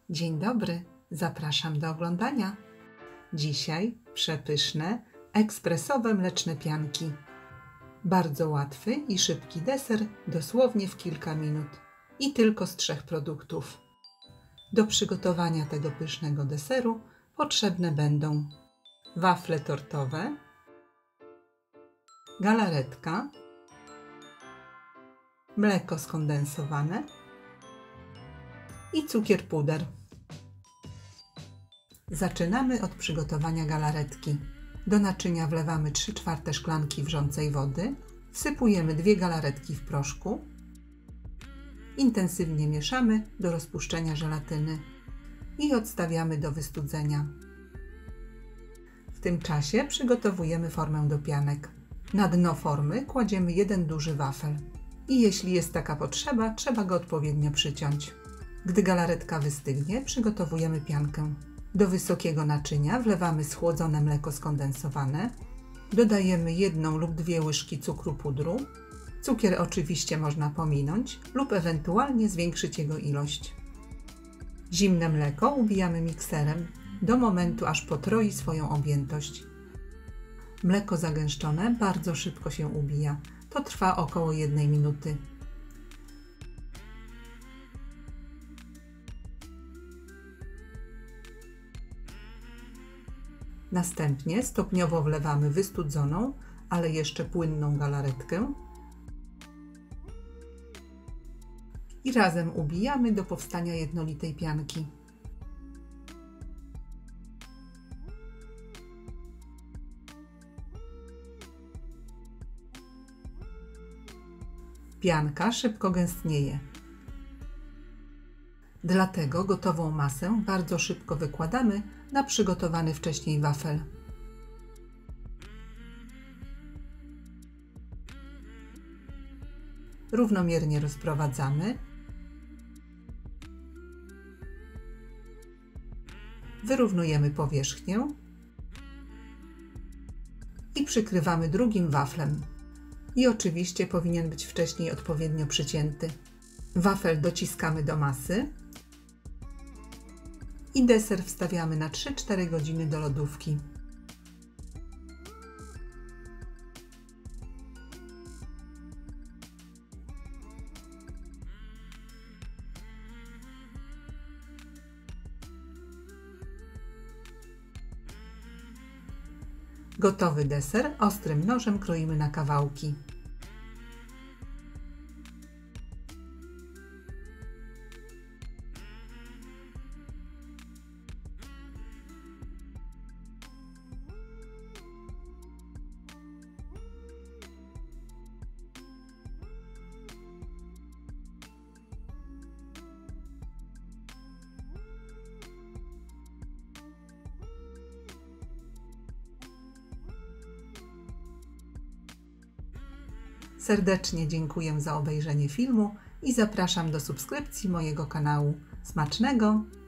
Dzień dobry, zapraszam do oglądania. Dzisiaj przepyszne, ekspresowe mleczne pianki. Bardzo łatwy i szybki deser, dosłownie w kilka minut i tylko z 3 produktów. Do przygotowania tego pysznego deseru potrzebne będą wafle tortowe, galaretka, mleko skondensowane i cukier puder. Zaczynamy od przygotowania galaretki. Do naczynia wlewamy 3/4 szklanki wrzącej wody, wsypujemy 2 galaretki w proszku, intensywnie mieszamy do rozpuszczenia żelatyny i odstawiamy do wystudzenia. W tym czasie przygotowujemy formę do pianek. Na dno formy kładziemy 1 duży wafel i jeśli jest taka potrzeba, trzeba go odpowiednio przyciąć. Gdy galaretka wystygnie, przygotowujemy piankę. Do wysokiego naczynia wlewamy schłodzone mleko skondensowane, dodajemy 1 lub 2 łyżki cukru pudru. Cukier oczywiście można pominąć lub ewentualnie zwiększyć jego ilość. Zimne mleko ubijamy mikserem do momentu, aż potroi swoją objętość. Mleko zagęszczone bardzo szybko się ubija. To trwa około 1 minuty. Następnie stopniowo wlewamy wystudzoną, ale jeszcze płynną galaretkę i razem ubijamy do powstania jednolitej pianki. Pianka szybko gęstnieje. Dlatego gotową masę bardzo szybko wykładamy na przygotowany wcześniej wafel. Równomiernie rozprowadzamy. Wyrównujemy powierzchnię i przykrywamy drugim waflem. I oczywiście powinien być wcześniej odpowiednio przycięty. Wafel dociskamy do masy i deser wstawiamy na 3-4 godziny do lodówki. Gotowy deser ostrym nożem kroimy na kawałki. Serdecznie dziękuję za obejrzenie filmu i zapraszam do subskrypcji mojego kanału. Smacznego!